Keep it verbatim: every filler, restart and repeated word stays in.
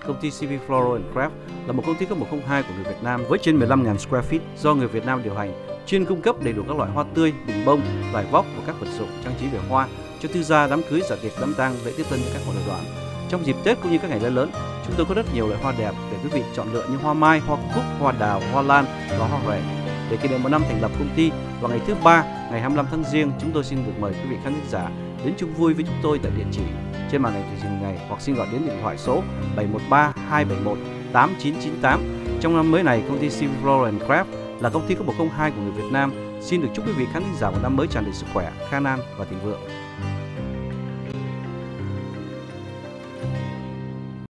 công ty xê vê Floral and Craft là một công ty có một không hai của người Việt Nam với trên mười lăm nghìn square feet do người Việt Nam điều hành, chuyên cung cấp đầy đủ các loại hoa tươi, bình bông, vải vóc và các vật dụng trang trí về hoa cho tư gia, đám cưới, dạ tiệc, đám tang, lễ tiếp tân các hội đoàn. Trong dịp Tết cũng như các ngày lễ lớn, chúng tôi có rất nhiều loại hoa đẹp để quý vị chọn lựa như hoa mai, hoa cúc, hoa đào, hoa lan và hoa huệ. Để kỷ niệm một năm thành lập công ty vào ngày thứ ba, ngày hai mươi lăm tháng Giêng, chúng tôi xin được mời quý vị khán giả đến chung vui với chúng tôi tại địa chỉ trên màn hình truyền hình này, hoặc xin gọi đến điện thoại số bảy một ba hai bảy một tám chín chín tám. Trong năm mới này, công ty xê vê Floral and Craft là công ty có một không hai của người Việt Nam xin được chúc quý vị khán giả một năm mới tràn đầy sức khỏe, khan an và thịnh vượng.